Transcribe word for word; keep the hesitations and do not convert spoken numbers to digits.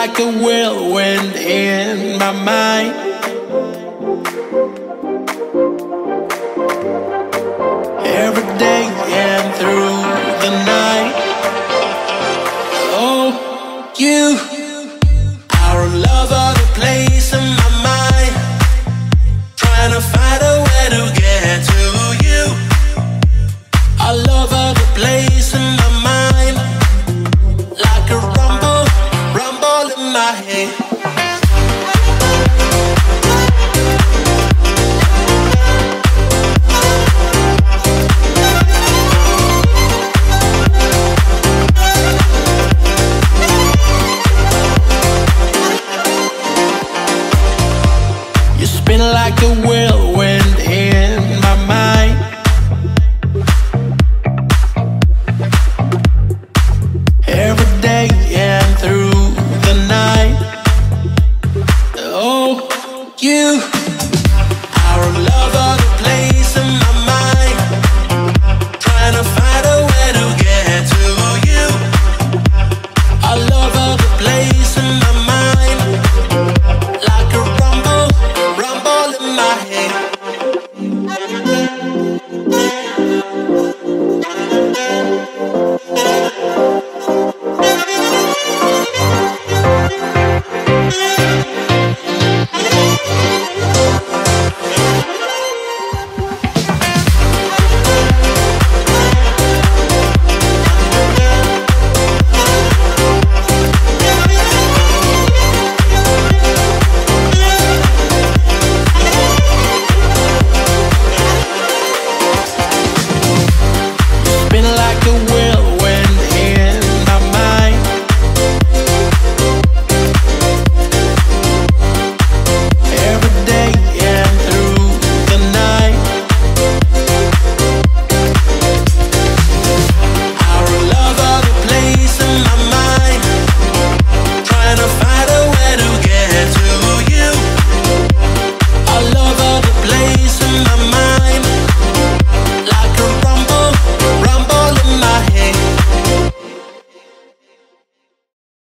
like a whirlwind in my mind. Every day and through the night. Oh, you, our love of the place in my mind, trying to find a way to